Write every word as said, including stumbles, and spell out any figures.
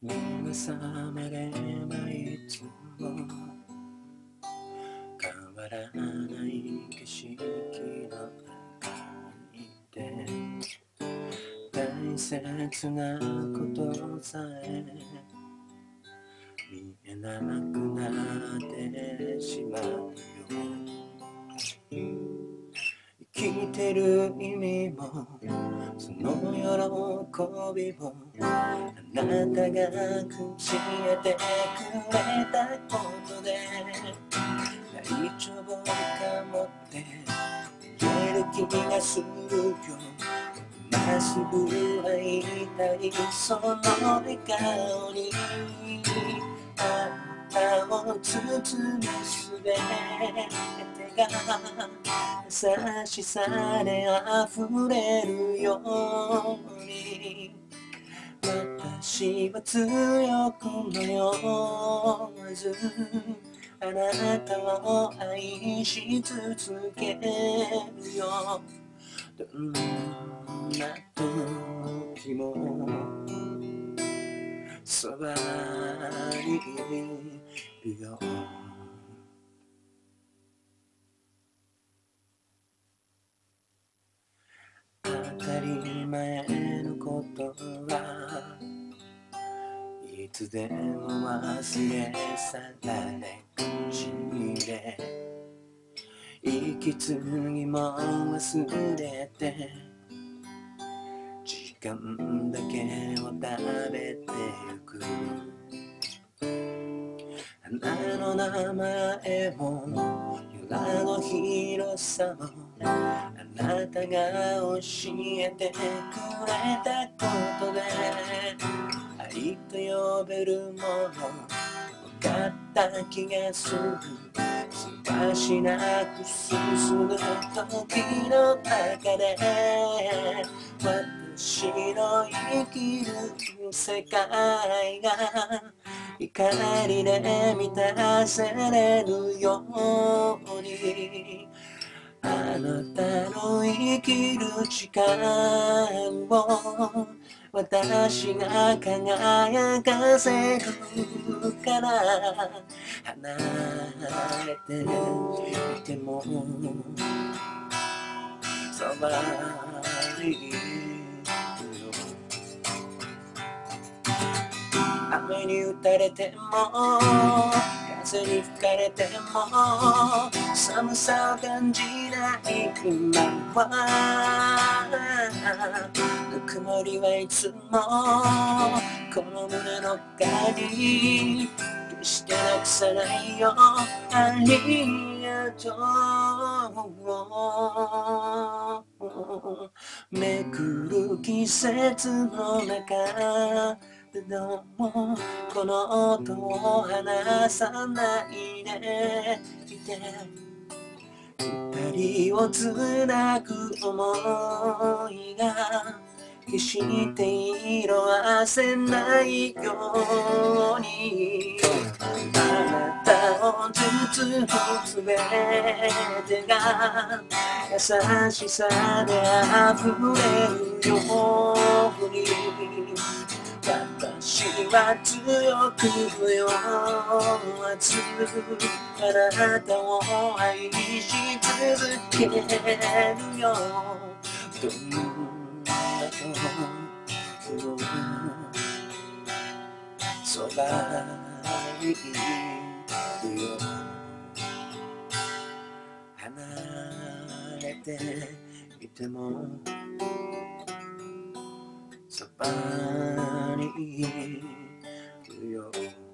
目覚めればいつも変わらない景色の中にいて、大切なことさえ見えなくなってしまうよ。生きてる意味もその喜びもあなたが教えてくれたことで大丈夫かもって言える気がするよ。今すぐ会いたいその笑顔にあなたを包むすべてが優しさで溢れるように、私は強く迷わずあなたを愛し続けるよ。どんな時もそばにいるよ。当たり前のことはいつでも忘れ去られがちで、息継ぎも忘れて時間だけを食べてゆく。花の名前も夜の広さもあなたが教えてくれたことで愛と呼べるもの分かった気がする。少しなく進む時の中で私の生きる世界が光で満たされるように、あなたの生きる時間を私が輝かせるから離れていてもそばにいるよ。雨に打たれても風に吹かれても寒さを感じない今は、ぬくもりはいつもこの胸の中に決してなくさないよ。ありがとう。めくる季節の中どうもこの音を離さないでいて、二人をつなぐ想いが決して色あせないように、あなたを包むすべてが優しさで溢れるように、私は強く迷わずあなたを愛し続けるよ。どんな時もそばにいるよ。離れていてもそばにいるよ。